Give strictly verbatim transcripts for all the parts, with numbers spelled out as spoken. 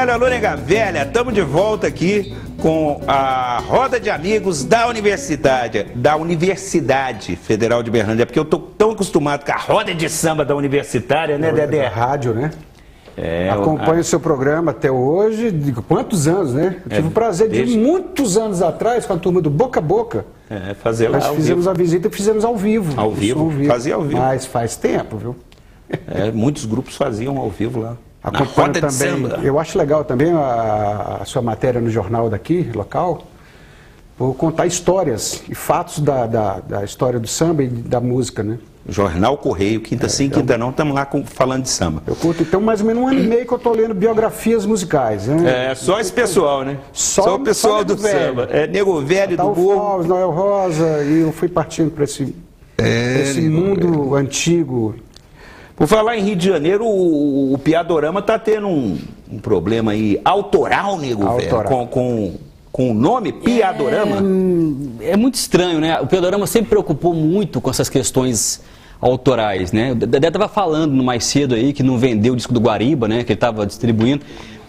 velho, alô, nega velha, estamos de volta aqui com a roda de amigos da Universidade, da Universidade Federal de Berlândia, porque eu tô tão acostumado com a roda de samba da Universitária, né, Dedé? Da rádio, né? É, Acompanho a... o seu programa até hoje, de quantos anos, né? Eu tive é, o prazer de desde... muitos anos atrás, com a turma do Boca a Boca. É, fazer lá Nós ao fizemos vivo. a visita e fizemos ao vivo. Ao vivo, ao vivo. fazia ao vivo. Mas faz tempo, viu? É, muitos grupos faziam ao vivo lá. Acompanho também, eu acho legal também a, a sua matéria no jornal daqui, local, por contar histórias e fatos da, da, da história do samba e da música, né? Jornal Correio, quinta é, sim, então, quinta não, estamos lá com, falando de samba. Eu curto, então, mais ou menos um ano e meio que eu estou lendo biografias musicais, né? É, só esse pessoal, né? Só, só o pessoal só do velho. samba. É, Nego Velho, do Morro. Noel Rosa, e eu fui partindo para esse, é, esse mundo velho. antigo. Por falar em Rio de Janeiro, o, o Piadorama está tendo um, um problema aí autoral, Nego autoral. Velho, com... com... com o nome Piadorama? É, é muito estranho, né? O Piadorama sempre preocupou muito com essas questões autorais, né? O Dedé estava falando mais cedo aí que não vendeu o disco do Guariba, né? Que ele estava distribuindo.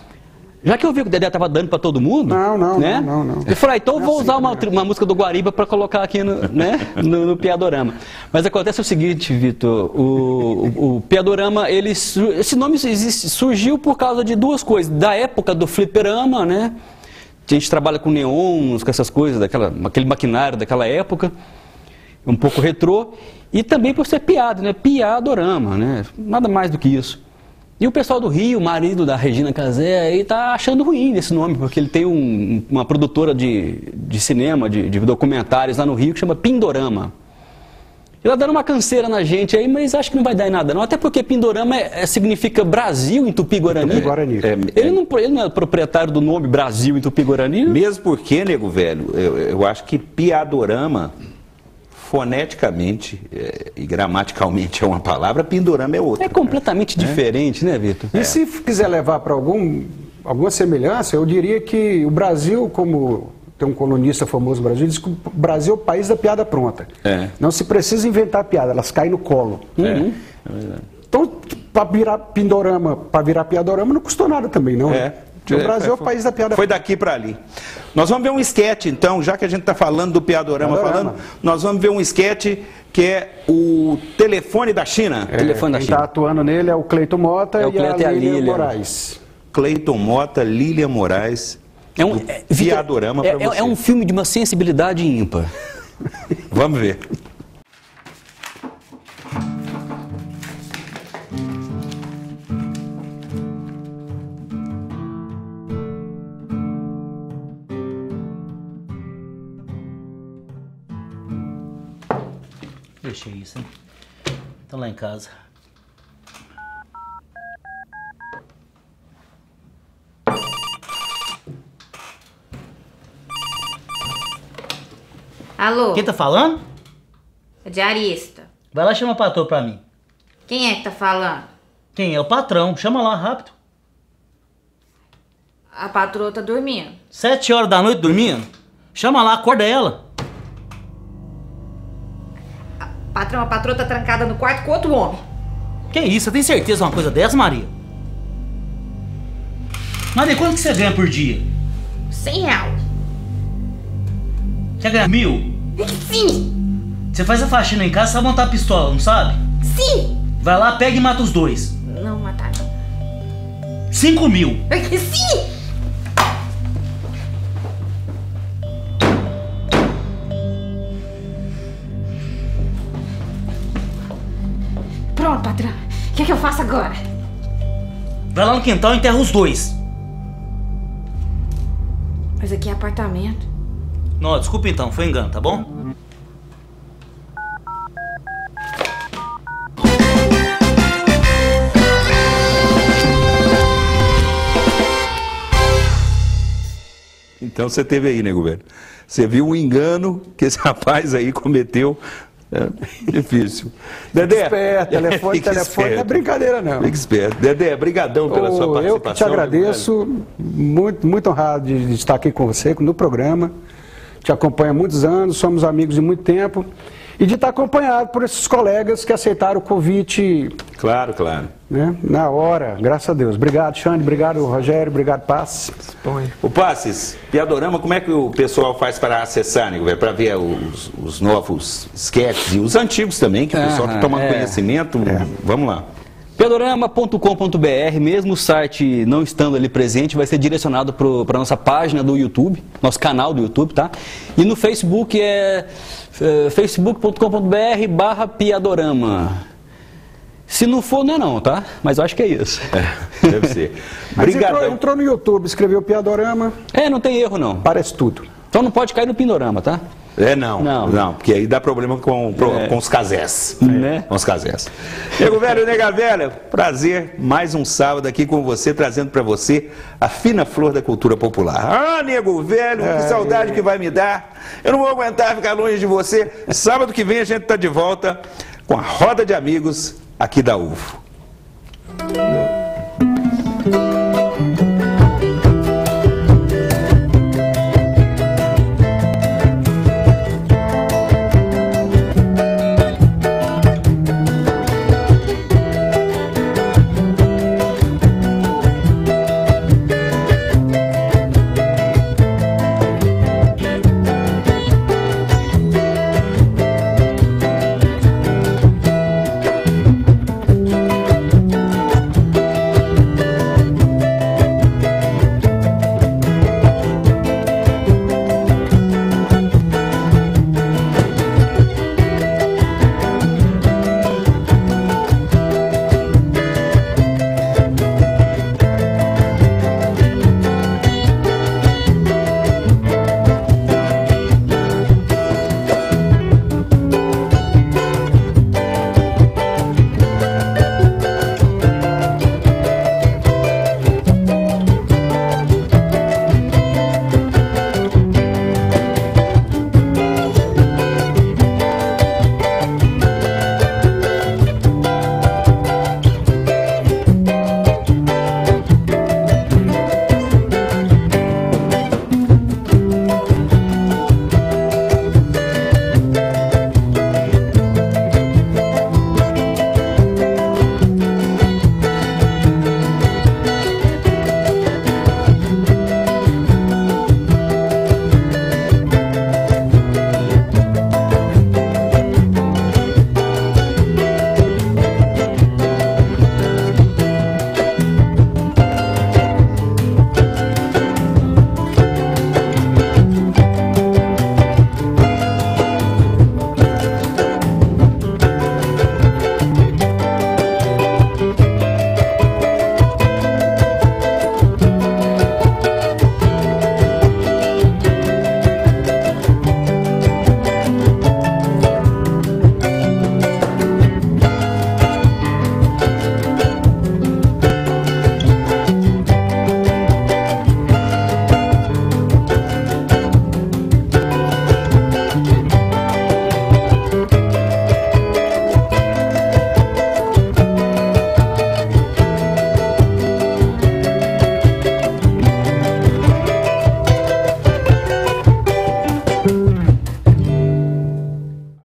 Já que eu vi que o Dedé estava dando para todo mundo, não, não, né? não, não, não. Eu falei, ah, então eu vou usar uma, uma música do Guariba para colocar aqui no, né? no, no Piadorama. Mas acontece o seguinte, Vitor, o, o, o Piadorama, ele, esse nome existe, surgiu por causa de duas coisas. Da época do fliperama, né? A gente trabalha com neons, com essas coisas, daquela, aquele maquinário daquela época, um pouco retrô, e também por ser piada, né? Piadorama, né? Nada mais do que isso. E o pessoal do Rio, o marido da Regina Casé, aí tá achando ruim esse nome, porque ele tem um, uma produtora de, de cinema, de, de documentários lá no Rio, que chama Pindorama. Ele tá dando uma canseira na gente aí, mas acho que não vai dar em nada não. Até porque Pindorama é, é, significa Brasil em Tupi-Guarani. Tupi-Guarani. É, é, ele, não, ele não é proprietário do nome Brasil em Tupi-Guarani? Mesmo porque, Nego Velho, eu, eu acho que Piadorama, foneticamente é, e gramaticalmente é uma palavra, Pindorama é outra. É completamente né? diferente, né, Vitor? E é. se quiser levar para algum, alguma semelhança, eu diria que o Brasil, como... tem um colunista famoso no Brasil, diz que o Brasil é o país da piada pronta. É. Não se precisa inventar piada, elas caem no colo. Uhum. É. Então, para virar Pindorama, para virar Piadorama, não custou nada também, não. É. O Brasil é, é o país da piada Foi daqui para ali. Nós vamos ver um esquete, então, já que a gente está falando do Piadorama, falando, nós vamos ver um esquete que é o Telefone da China. É, telefone da quem China. está atuando nele é o Cleiton Mota é o e a Cleiton Lília Lília. Moraes. Cleiton Mota, Lília Moraes. É um é, Piadorama é, para você. É um filme de uma sensibilidade ímpar. Vamos ver. Deixei isso, hein? Tá lá em casa. Alô? Quem tá falando? É diarista. Vai lá e chama o patrão pra mim. Quem é que tá falando? Quem é? O patrão. Chama lá, rápido. A patroa tá dormindo. Sete horas da noite dormindo? Chama lá, acorda ela. A patrão, a patroa tá trancada no quarto com outro homem. Que isso? Você tem certeza de uma coisa dessa, Maria? Maria, quanto que você ganha por dia? Cem real. Você ganha mil? Sim. Você faz a faxina em casa, sabe montar a pistola, não sabe? Sim. Vai lá, pega e mata os dois. Não, matar não. Cinco mil. Sim. Pronto, patrão. O que é que eu faço agora? Vai lá no quintal e enterra os dois. Mas aqui é apartamento. Não, desculpa então, foi engano, tá bom? Então você teve aí, Nego Velho. Você viu o engano que esse rapaz aí cometeu. É difícil. Dedé, esperto, telefone, telefone esperto. não é brincadeira não. Fique esperto. Dedé, brigadão pela oh, sua participação. Eu que te agradeço, muito, muito honrado de, de estar aqui com você, no programa. Te acompanho há muitos anos, somos amigos de muito tempo. e de estar acompanhado por esses colegas que aceitaram o convite. Claro, claro. Né, na hora, graças a Deus. Obrigado, Xande, obrigado, Rogério, obrigado, Passes. O Passes, Piadorama, como é que o pessoal faz para acessar, nego, para ver os, os novos sketches e os antigos também, que o pessoal está tomando é. conhecimento? É. Vamos lá. Piadorama ponto com ponto br, mesmo o site não estando ali presente, vai ser direcionado para a nossa página do YouTube, nosso canal do YouTube, tá? E no Facebook é, é facebook ponto com ponto br barra Piadorama. Se não for, não é não, tá? Mas eu acho que é isso. É, deve ser. Obrigado. Entrou, entrou no YouTube, escreveu Piadorama. É, não tem erro não. Parece tudo. Então não pode cair no Pindorama, tá? É, não, não, não, porque aí dá problema com, é. com os casés. Né? Com os casés. Nego velho, nega velha, prazer, mais um sábado aqui com você, trazendo para você a fina flor da cultura popular. Ah, nego velho, é, que saudade é. que vai me dar. Eu não vou aguentar ficar longe de você. Sábado que vem a gente tá de volta com a roda de amigos aqui da U F O.